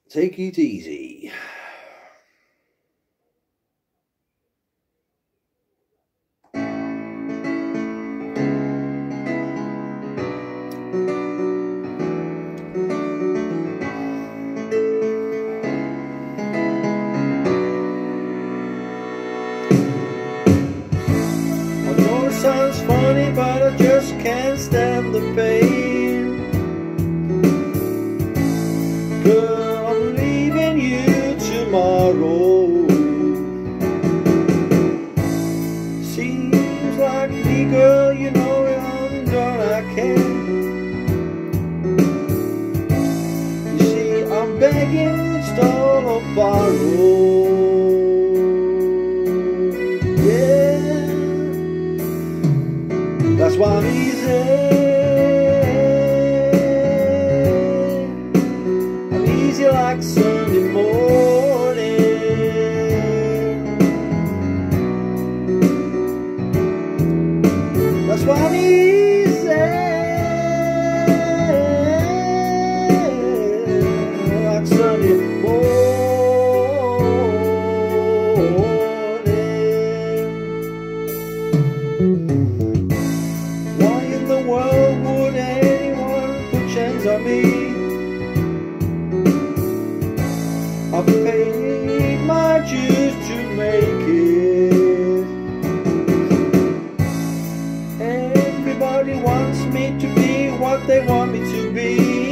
Take it easy. Sounds funny, but I just can't stand the pain. Girl, I'm leaving you tomorrow. Seems like me, girl, you know I'm done, I can't. You see, I'm begging, stall or borrow. That's why I'm easy. I'm easy like Sunday morning. That's why I'm easy like Sunday morning. World, would anyone put chains on me? I've paid my dues to make it. Everybody wants me to be what they want me to be.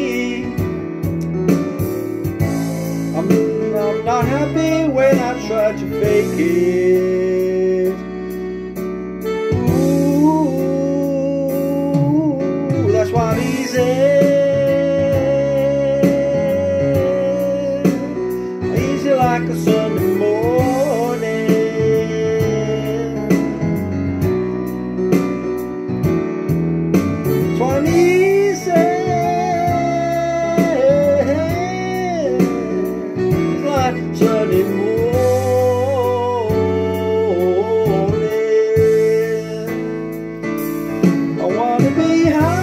I'm not happy when I try to fake it. That's why I'm easy. Easy like a Sunday morning. That's why I'm easy. It's like Sunday morning. I wanna be high.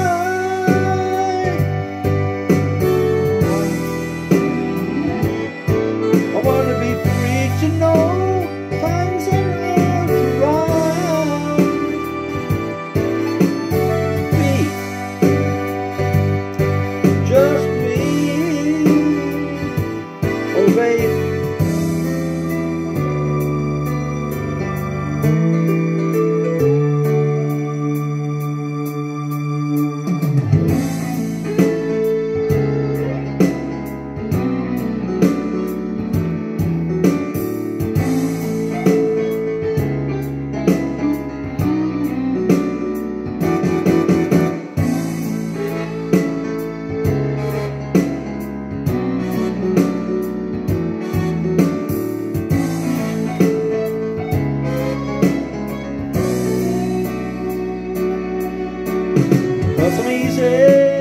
Cause I'm easy,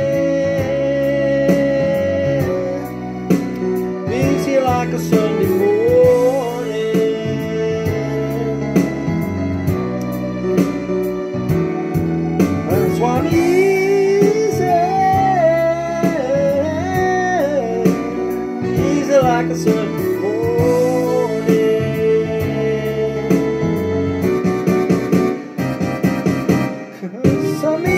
easy like a Sunday morning. That's why I'm easy, easy like a Sunday morning. Cause I'm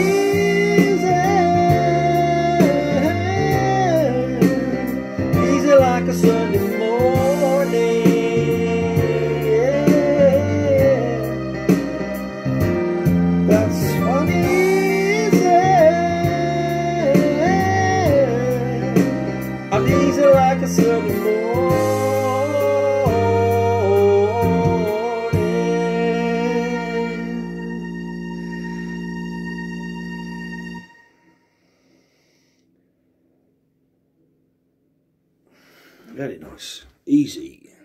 like a Sunday morning, yeah. That's what easy. I'm easy like a Sunday morning. Very nice. Easy.